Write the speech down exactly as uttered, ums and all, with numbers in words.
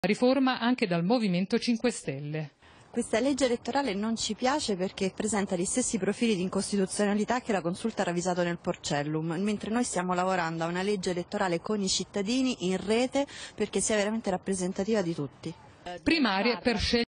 Riforma anche dal Movimento cinque Stelle. Questa legge elettorale non ci piace perché presenta gli stessi profili di incostituzionalità che la Consulta ha ravvisato nel Porcellum, mentre noi stiamo lavorando a una legge elettorale con i cittadini in rete perché sia veramente rappresentativa di tutti. Primarie per scegliere